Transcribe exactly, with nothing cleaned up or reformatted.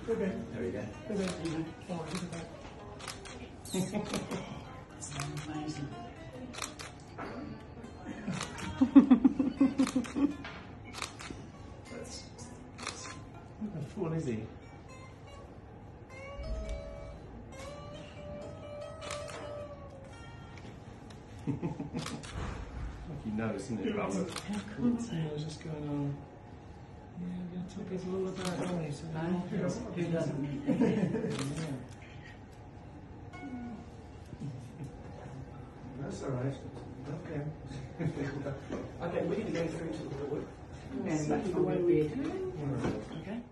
Okay. There we go. Okay. Oh, look at that. It's amazing. That's, what the fool is he? Lucky nose, isn't it, Robert? How cool is that? What's just going on? Yeah, we're going to talk us all about money. So No, who doesn't need it? Yeah. That's alright. Okay. Okay, we're going to go through to the board. And that's the way we're doing. Alright. Okay.